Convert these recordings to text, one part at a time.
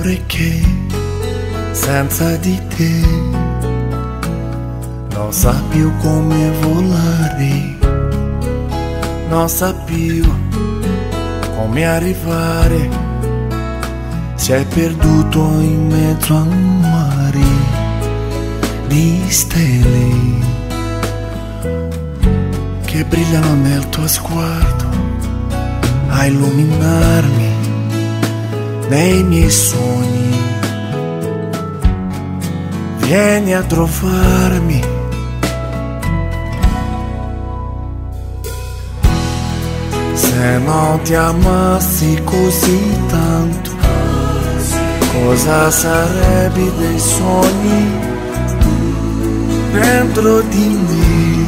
ore che senza di te non sa più come volare, non sa più come arrivare, si è perduto in mezzo a un mare di stelle che brillano nel tuo sguardo a illuminarmi nei miei sogni. Vieni a trovarmi, se non ti amassi così tanto, cosa sarebbe dei sogni dentro di me,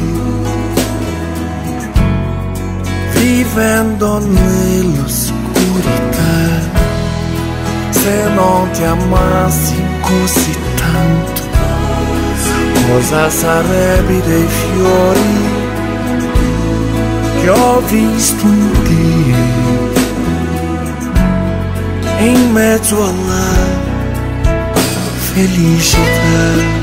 vivendo nell'oscurità. Se non ti amassi così tanto, cosa sarebbe dei fiori che ho visto in te, in mezzo alla felicità.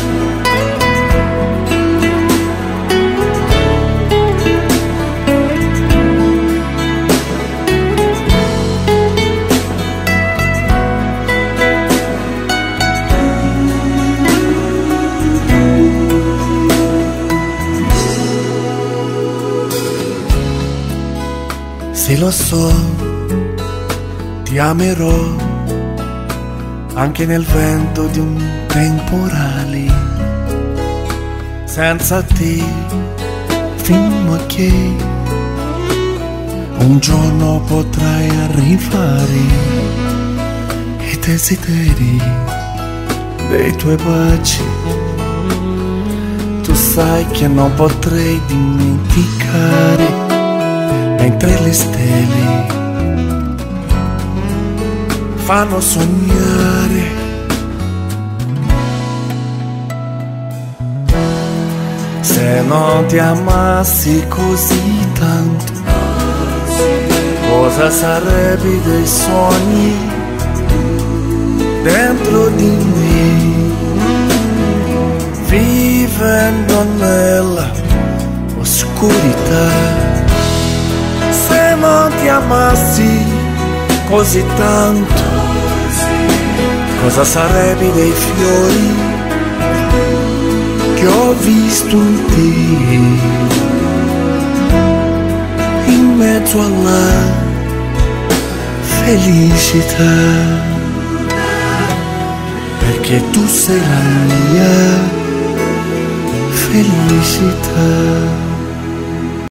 Se lo so, ti amerò anche nel vento di un temporale, senza te, fino a che un giorno potrai arrivare e desideri dei tuoi baci. Tu sai che non potrei dimenticare, mentre le stelle fanno sognare. Se non ti amassi così tanto, cosa sarebbe dei sogni dentro di me, vivendo nella oscurità. Se non ti amassi così tanto, cosa sarebbe dei fiori che ho visto in te, in mezzo alla felicità, perché tu sei la mia felicità.